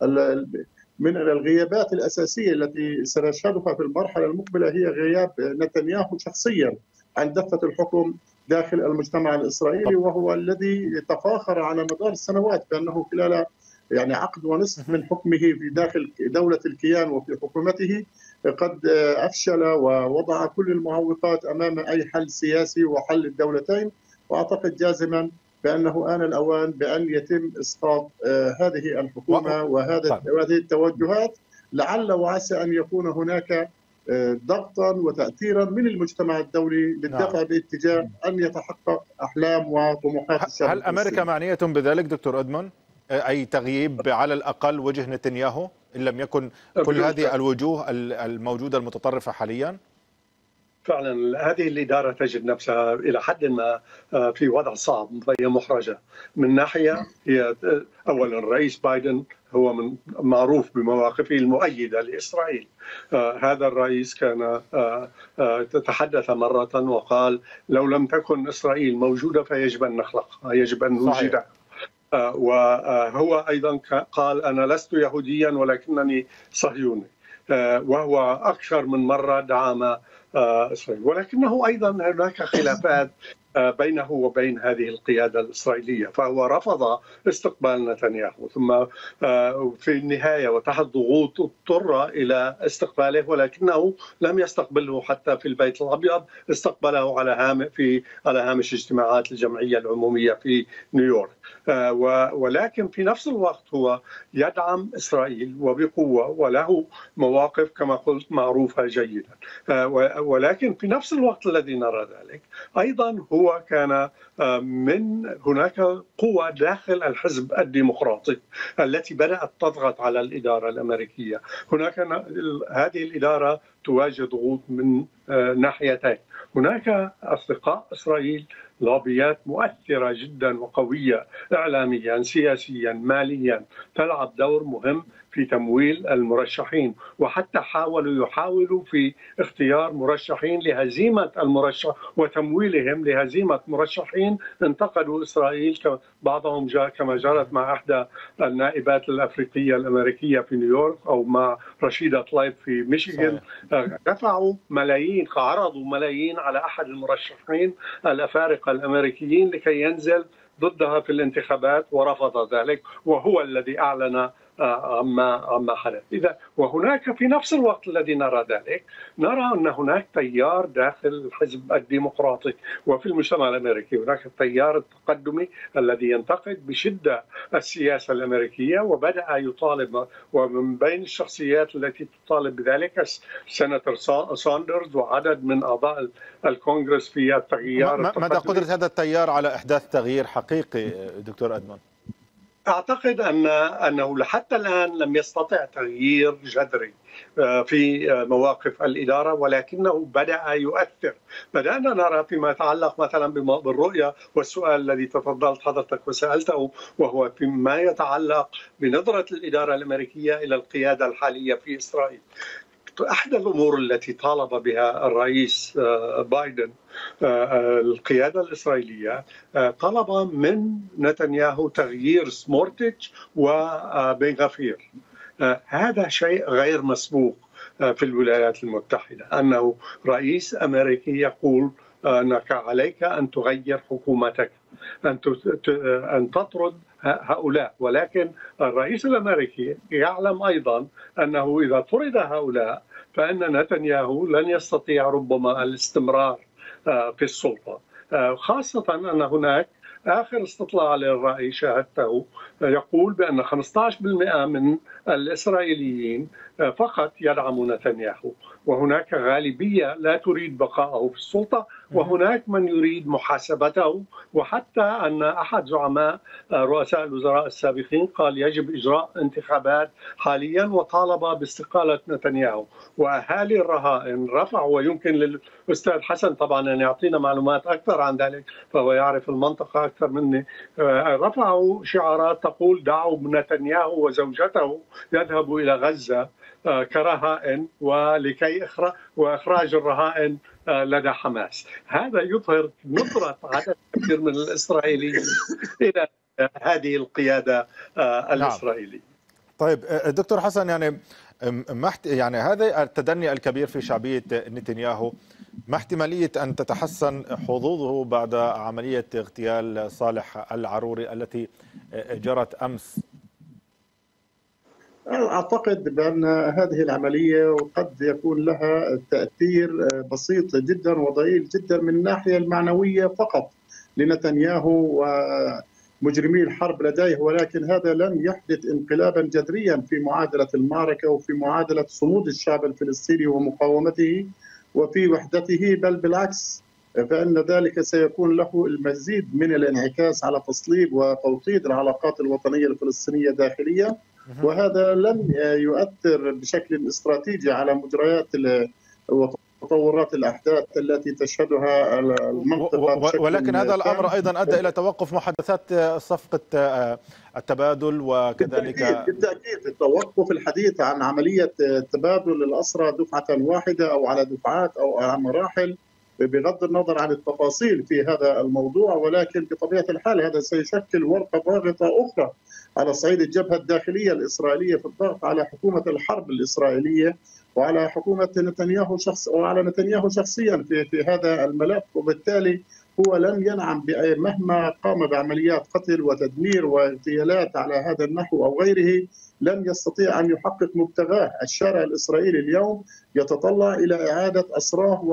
من الغيابات الأساسية التي سنشهدها في المرحلة المقبلة هي غياب نتنياهو شخصيا عن دفة الحكم داخل المجتمع الإسرائيلي، وهو الذي تفاخر على مدار السنوات بأنه خلال يعني عقد ونصف من حكمه في داخل دولة الكيان وفي حكومته قد أفشل ووضع كل المعوقات أمام أي حل سياسي وحل الدولتين. وأعتقد جازما بأنه آن الأوان بأن يتم إسقاط هذه الحكومة وهذه التوجهات، لعل وعسى أن يكون هناك ضغطا وتأثيرا من المجتمع الدولي للدفع باتجاه أن يتحقق أحلام وطموحات الشعب. هل أمريكا معنية بذلك دكتور أدمون؟ أي تغييب على الأقل وجه نتنياهو إن لم يكن كل هذه الوجوه الموجودة المتطرفة حاليا؟ فعلا هذه الإدارة تجد نفسها إلى حد ما في وضع صعب، هي محرجة. من ناحية هي أولا الرئيس بايدن هو معروف بمواقفه المؤيدة لإسرائيل. هذا الرئيس كان تحدث مرة وقال لو لم تكن إسرائيل موجودة فيجب أن نخلقها، يجب أن نوجدها. وهو أيضا قال أنا لست يهوديا ولكنني صهيوني، وهو أكثر من مرة دعم إسرائيل. ولكنه أيضا هناك خلافات بينه وبين هذه القيادة الإسرائيلية، فهو رفض استقبال نتنياهو، ثم في النهاية وتحت ضغوط اضطر إلى استقباله، ولكنه لم يستقبله حتى في البيت الأبيض، استقبله على هامش اجتماعات الجمعية العمومية في نيويورك. ولكن في نفس الوقت هو يدعم إسرائيل وبقوة وله مواقف كما قلت معروفة جيدا. ولكن في نفس الوقت الذي نرى ذلك أيضا هو كان من هناك قوة داخل الحزب الديمقراطي التي بدأت تضغط على الإدارة الأمريكية. هناك هذه الإدارة تواجه ضغوط من ناحيتين. هناك أصدقاء إسرائيل لوبيات مؤثرة جدا وقوية إعلاميا سياسيا ماليا، تلعب دور مهم في تمويل المرشحين، وحتى يحاولوا في اختيار مرشحين لهزيمة المرشح وتمويلهم لهزيمة مرشحين انتقدوا إسرائيل. بعضهم جاء كما جرت مع إحدى النائبات الأفريقية الأمريكية في نيويورك أو مع رشيدة طليب في ميشيغان، دفعوا ملايين، عرضوا ملايين على أحد المرشحين الأفارقة الأمريكيين لكي ينزل ضدها في الانتخابات، ورفض ذلك، وهو الذي أعلن عما حدث. إذا وهناك في نفس الوقت الذي نرى ذلك، نرى أن هناك تيار داخل الحزب الديمقراطي وفي المجتمع الأمريكي، هناك التيار التقدمي الذي ينتقد بشدة السياسة الأمريكية وبدأ يطالب، ومن بين الشخصيات التي تطالب بذلك سيناتور ساندرز وعدد من أعضاء الكونغرس في التغيير. مدى قدرة هذا التيار على إحداث تغيير حقيقي دكتور أدمون؟ أعتقد أنه حتى الآن لم يستطع تغيير جذري في مواقف الإدارة، ولكنه بدأ يؤثر. بدأنا نرى فيما يتعلق مثلا بالرؤية والسؤال الذي تفضلت حضرتك وسألته، وهو فيما يتعلق بنظرة الإدارة الأمريكية إلى القيادة الحالية في إسرائيل. أحد الأمور التي طالب بها الرئيس بايدن القيادة الإسرائيلية، طلب من نتنياهو تغيير سموتريتش وبن غفير. هذا شيء غير مسبوق في الولايات المتحدة، أنه رئيس أمريكي يقول أنك عليك أن تغير حكومتك، أن تطرد هؤلاء. ولكن الرئيس الأمريكي يعلم أيضا أنه إذا طرد هؤلاء فإن نتنياهو لن يستطيع ربما الاستمرار في السلطة، خاصة أن هناك آخر استطلاع للرأي شاهدته يقول بأن 15% من الإسرائيليين فقط يدعمون نتنياهو، وهناك غالبية لا تريد بقائه في السلطة، وهناك من يريد محاسبته. وحتى أن أحد زعماء رؤساء الوزراء السابقين قال يجب إجراء انتخابات حاليا، وطالب باستقالة نتنياهو. وأهالي الرهائن رفعوا، ويمكن للأستاذ حسن طبعا أن يعطينا معلومات أكثر عن ذلك فهو يعرف المنطقة أكثر مني، رفعوا شعارات تقول دعوا نتنياهو وزوجته يذهبوا إلى غزة كرهائن ولكي وإخراج الرهائن لدى حماس. هذا يظهر نظرة عدد كبير من الإسرائيليين إلى هذه القيادة الإسرائيلية. طيب دكتور حسن، يعني هذا التدني الكبير في شعبية نتنياهو ما احتمالية أن تتحسن حظوظه بعد عملية اغتيال صالح العروري التي جرت أمس؟ أعتقد بأن هذه العملية قد يكون لها تأثير بسيط جدا وضئيل جدا من الناحية المعنوية فقط لنتنياهو ومجرمي الحرب لديه، ولكن هذا لن يحدث انقلابا جذريا في معادلة المعركة وفي معادلة صمود الشعب الفلسطيني ومقاومته وفي وحدته، بل بالعكس فإن ذلك سيكون له المزيد من الانعكاس على تصليب وتوطيد العلاقات الوطنية الفلسطينية داخليا، وهذا لن يؤثر بشكل استراتيجي على مجريات وتطورات الأحداث التي تشهدها المنطقة. ولكن هذا الأمر أيضا أدى إلى توقف محادثات صفقة التبادل، وكذلك بالتأكيد توقف الحديث عن عملية تبادل الأسرى دفعة واحدة أو على دفعات أو على مراحل بغض النظر عن التفاصيل في هذا الموضوع، ولكن بطبيعة الحال هذا سيشكل ورقة ضاغطة أخرى على صعيد الجبهة الداخلية الإسرائيلية في الضغط على حكومة الحرب الإسرائيلية وعلى حكومة نتنياهو وعلى نتنياهو شخصيا في هذا الملف، وبالتالي هو لن ينعم مهما قام بعمليات قتل وتدمير واغتيالات على هذا النحو أو غيره، لن يستطيع أن يحقق مبتغاه. الشارع الإسرائيلي اليوم يتطلع إلى إعادة أسراه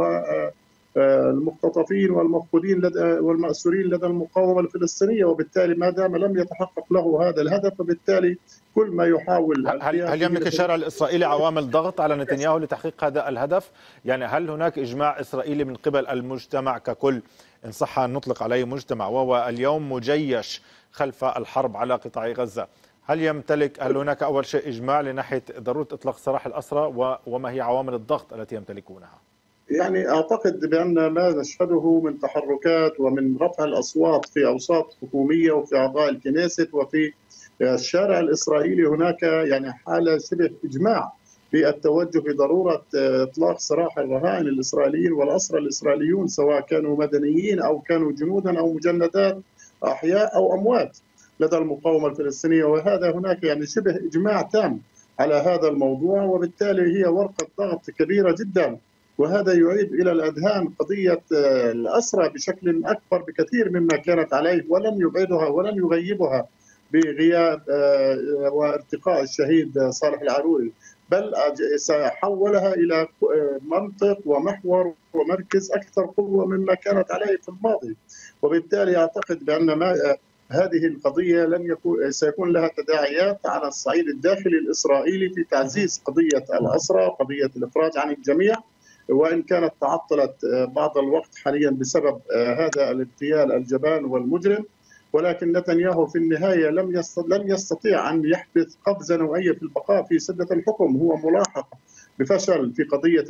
والمختطفين والمفقودين والمأسورين لدى المقاومة الفلسطينية، وبالتالي ما دام لم يتحقق له هذا الهدف فبالتالي كل ما يحاول. هل يملك الشارع الإسرائيلي عوامل ضغط على نتنياهو لتحقيق هذا الهدف؟ يعني هل هناك إجماع إسرائيلي من قبل المجتمع ككل، إن صح أن نطلق عليه مجتمع، وهو اليوم مجيش خلف الحرب على قطاع غزة؟ هل هناك أول شيء إجماع لناحية ضرورة إطلاق سراح الأسرى، وما هي عوامل الضغط التي يمتلكونها؟ يعني أعتقد بأن ما نشهده من تحركات ومن رفع الأصوات في أوساط حكومية وفي أعضاء الكنيست وفي الشارع الإسرائيلي هناك يعني حالة شبه إجماع في التوجه بضرورة إطلاق سراح الرهائن الإسرائيليين والأسرى الإسرائيليون، سواء كانوا مدنيين أو كانوا جنودا أو مجندات أحياء أو أموات لدى المقاومة الفلسطينية، وهذا هناك يعني شبه إجماع تام على هذا الموضوع، وبالتالي هي ورقة ضغط كبيرة جدا، وهذا يعيد إلى الأذهان قضية الأسرى بشكل أكبر بكثير مما كانت عليه، ولن يبعدها ولن يغيبها بغياب وارتقاء الشهيد صالح العروري، بل سيحولها إلى منطق ومحور ومركز أكثر قوة مما كانت عليه في الماضي. وبالتالي أعتقد بأن هذه القضية سيكون لها تداعيات على الصعيد الداخلي الإسرائيلي في تعزيز قضية الأسرى، قضية الإفراج عن الجميع، وإن كانت تعطلت بعض الوقت حاليا بسبب هذا الاغتيال الجبان والمجرم، ولكن نتنياهو في النهاية لم يستطيع أن يحدث قفزة نوعية في البقاء في سدة الحكم. هو ملاحق بفشل في قضية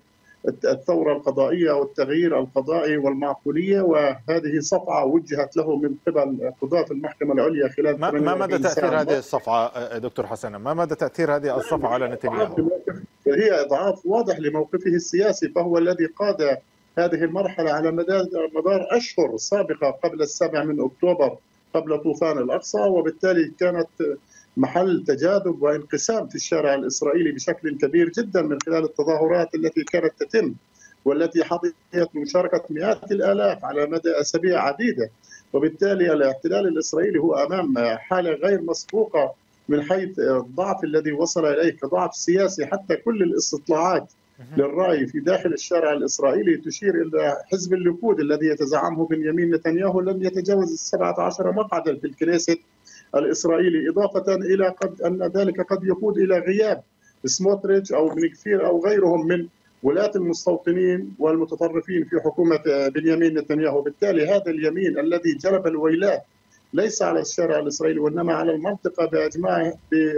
الثورة القضائية أو التغيير القضائي والمعقولية، وهذه صفعة وجهت له من قبل قضاة المحكمة العليا خلال ما مدى تأثير هذه الصفعة دكتور حسن؟ ما مدى تأثير هذه الصفعة على نتنياهو؟ هي إضعاف واضح لموقفه السياسي، فهو الذي قاد هذه المرحلة على مدار أشهر سابقة قبل 7 أكتوبر قبل طوفان الأقصى، وبالتالي كانت محل تجاذب وانقسام في الشارع الإسرائيلي بشكل كبير جدا من خلال التظاهرات التي كانت تتم والتي حظيت بمشاركة مئات الآلاف على مدى أسابيع عديدة. وبالتالي الاحتلال الإسرائيلي هو أمام حالة غير مسبوقة من حيث الضعف الذي وصل إليه كضعف سياسي. حتى كل الاستطلاعات للرأي في داخل الشارع الإسرائيلي تشير إلى حزب الليكود الذي يتزعمه بنيامين نتنياهو لن يتجاوز 17 مقعدا في الكنيست الإسرائيلي، إضافة إلى أن ذلك قد يقود إلى غياب سموتريتش أو بن كفير أو غيرهم من ولاة المستوطنين والمتطرفين في حكومة بنيامين نتنياهو. بالتالي هذا اليمين الذي جلب الويلات ليس على الشارع الإسرائيلي وإنما على المنطقة بأجمعها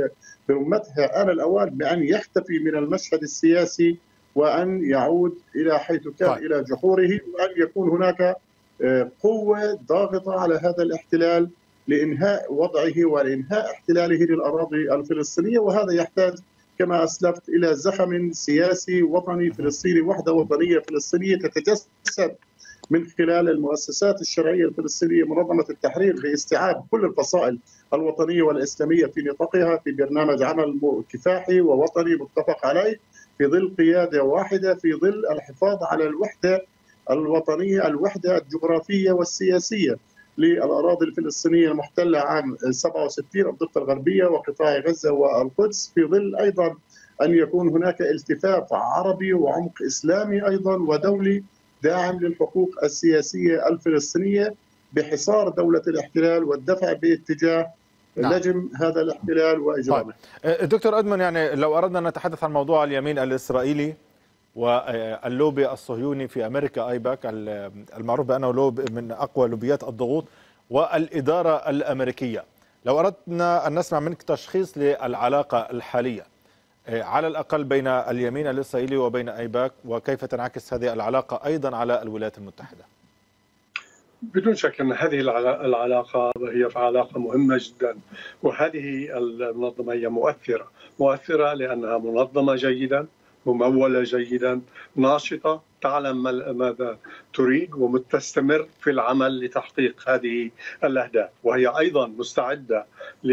برمتها، آن الأوان بأن يختفي من المشهد السياسي وأن يعود إلى حيث كان إلى جحوره، وأن يكون هناك قوة ضاغطة على هذا الاحتلال لإنهاء وضعه ولإنهاء احتلاله للأراضي الفلسطينية. وهذا يحتاج كما أسلفت إلى زخم سياسي وطني فلسطيني، وحدة وطنية فلسطينية تتجسد من خلال المؤسسات الشرعية الفلسطينية، منظمة التحرير، باستيعاب كل الفصائل الوطنية والإسلامية في نطاقها في برنامج عمل كفاحي ووطني متفق عليه، في ظل قيادة واحدة، في ظل الحفاظ على الوحدة الوطنية، الوحدة الجغرافية والسياسية للأراضي الفلسطينية المحتلة عام 67 الضفة الغربية وقطاع غزة والقدس، في ظل أيضا أن يكون هناك التفاف عربي وعمق إسلامي أيضا ودولي داعم للحقوق السياسية الفلسطينية بحصار دولة الاحتلال والدفع باتجاه لجم هذا الاحتلال وإجرامه. طيب. دكتور أدمن، يعني لو أردنا أن نتحدث عن موضوع اليمين الإسرائيلي واللوبي الصهيوني في أمريكا، أيباك المعروف بأنه لوب من أقوى لوبيات الضغوط، والإدارة الأمريكية، لو أردنا أن نسمع منك تشخيص للعلاقة الحالية على الأقل بين اليمين الإسرائيلي وبين أيباك، وكيف تنعكس هذه العلاقة أيضا على الولايات المتحدة؟ بدون شك أن هذه العلاقة هي علاقة مهمة جدا، وهذه المنظمة هي مؤثرة لأنها منظمة جيدا، ممولة جيدا، ناشطة، تعلم ماذا تريد ومستمر في العمل لتحقيق هذه الأهداف، وهي أيضا مستعدة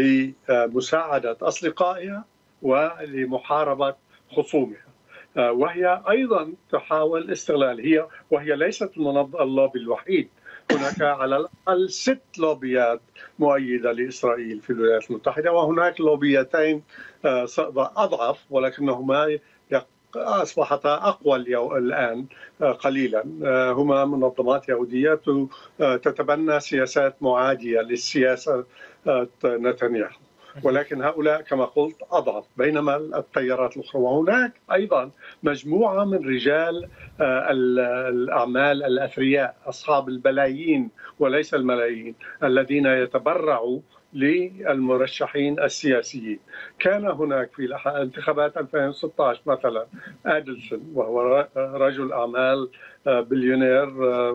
لمساعدة أصدقائها ولمحاربة خصومها، وهي أيضا تحاول استغلال وهي ليست اللوبي الوحيد. هناك على الأقل 6 لوبيات مؤيدة لإسرائيل في الولايات المتحدة، وهناك لوبيتين أضعف ولكنهما أصبحتا أقوى الآن قليلا، هما منظمات يهودية تتبنى سياسات معادية للسياسة نتنياهو، ولكن هؤلاء كما قلت أضعف، بينما التيارات الأخرى. وهناك أيضا مجموعة من رجال الأعمال الأثرياء أصحاب البلايين وليس الملايين الذين يتبرعوا للمرشحين السياسيين. كان هناك في انتخابات 2016 مثلا أدلسون، وهو رجل أعمال بليونير،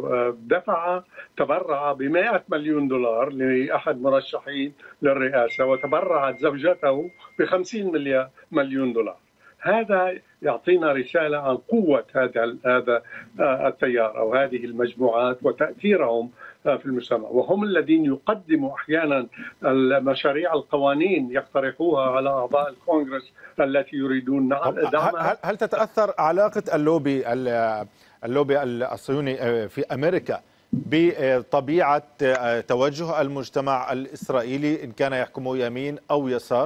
تبرع ب$100 مليون لأحد مرشحين للرئاسة، وتبرعت زوجته ب$50 مليون. هذا يعطينا رسالة عن قوة هذا التيار أو هذه المجموعات وتأثيرهم في المجتمع، وهم الذين يقدموا أحيانا المشاريع القوانين يقترحوها على أعضاء الكونغرس التي يريدون دعمها. هل تتأثر علاقة اللوبي الصهيوني في أمريكا بطبيعة توجه المجتمع الإسرائيلي إن كان يحكمه يمين أو يسار؟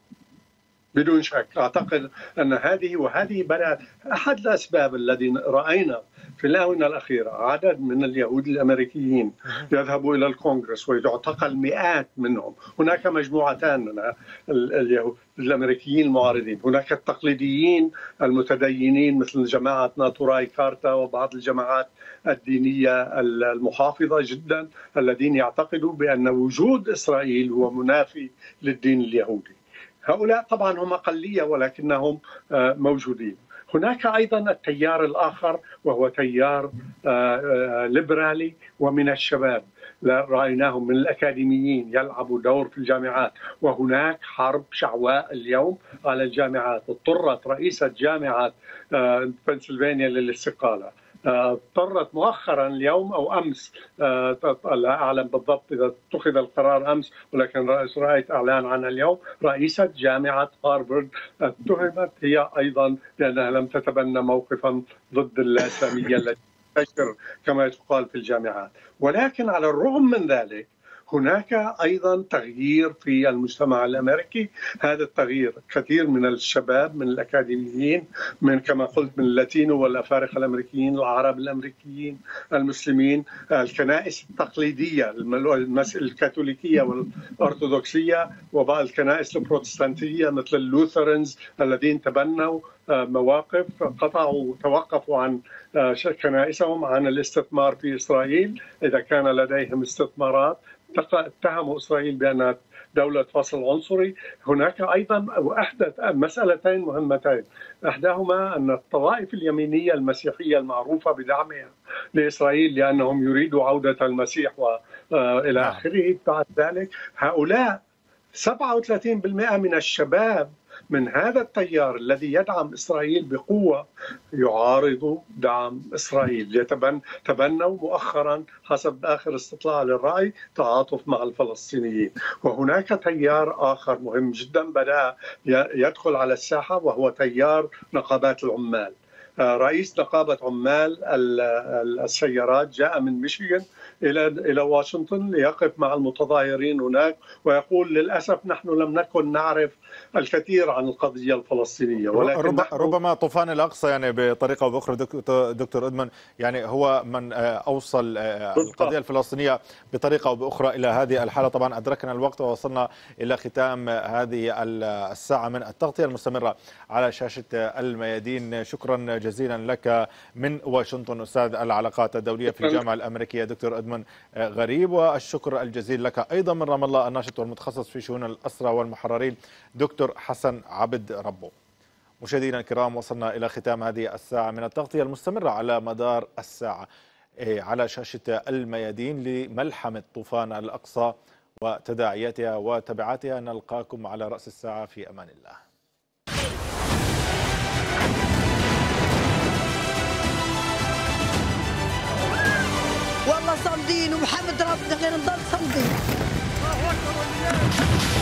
بدون شك أعتقد أن هذه بدأت أحد الأسباب الذي رأينا في الآونة الأخيرة عدد من اليهود الأمريكيين يذهبوا إلى الكونغرس ويعتقل مئات منهم. هناك مجموعتان من اليهود الأمريكيين المعارضين، هناك التقليديين المتدينين مثل جماعة ناتوراي كارتا وبعض الجماعات الدينية المحافظة جدا الذين يعتقدوا بأن وجود إسرائيل هو منافي للدين اليهودي. هؤلاء طبعا هم أقلية ولكنهم موجودين. هناك أيضا التيار الآخر وهو تيار ليبرالي ومن الشباب، رأيناهم من الأكاديميين يلعبوا دور في الجامعات، وهناك حرب شعواء اليوم على الجامعات. اضطرت رئيسة جامعة بنسلفانيا للاستقالة، اضطرت مؤخرا اليوم أو أمس، لا أعلم بالضبط إذا اتخذ القرار أمس ولكن رأيت إعلان عنها اليوم، رئيسة جامعة هارفارد اتهمت هي أيضا لأنها لم تتبنى موقفا ضد اللاسامية التي تنتشر كما يقال في الجامعات. ولكن على الرغم من ذلك هناك أيضا تغيير في المجتمع الأمريكي. هذا التغيير كثير من الشباب، من الأكاديميين، من كما قلت من اللاتينو والأفارقة الأمريكيين، العرب الأمريكيين، المسلمين، الكنائس التقليدية الكاثوليكية والأرثوذكسية، وبعض الكنائس البروتستانتية مثل اللوثرنز الذين تبنوا مواقف، توقفوا عن كنائسهم عن الاستثمار في إسرائيل إذا كان لديهم استثمارات، اتهموا إسرائيل بأنها دولة فصل عنصري. هناك أيضا أحدث مسألتين مهمتين، إحداهما أن الطوائف اليمينية المسيحية المعروفة بدعمها لإسرائيل لأنهم يريدوا عودة المسيح وإلى آخره، بعد ذلك هؤلاء 37% من الشباب من هذا التيار الذي يدعم إسرائيل بقوة يعارض دعم إسرائيل. تبنوا مؤخرا حسب آخر استطلاع للرأي تعاطف مع الفلسطينيين. وهناك تيار آخر مهم جدا بدأ يدخل على الساحة، وهو تيار نقابات العمال. رئيس نقابة عمال السيارات جاء من ميشيغان إلى واشنطن ليقف مع المتظاهرين هناك ويقول للأسف نحن لم نكن نعرف الكثير عن القضية الفلسطينية، ولكن ربما طوفان الأقصى يعني بطريقة أو بأخرى دكتور أدمن يعني هو من أوصل القضية الفلسطينية بطريقة أو بأخرى إلى هذه الحالة. طبعا أدركنا الوقت ووصلنا إلى ختام هذه الساعة من التغطية المستمرة على شاشة الميادين. شكرا جزيلا لك من واشنطن أستاذ العلاقات الدولية في الجامعة الأمريكية دكتور أدمن غريب، والشكر الجزيل لك أيضا من رام الله الناشط والمتخصص في شؤون الأسرى والمحررين دكتور حسن عبد ربه. مشاهدينا الكرام، وصلنا إلى ختام هذه الساعة من التغطية المستمرة على مدار الساعة على شاشة الميادين لملحمة طوفان الأقصى وتداعياتها وتبعاتها. نلقاكم على رأس الساعة في أمان الله. والله صامدين ومحمد ربنا غير نضل صامدين.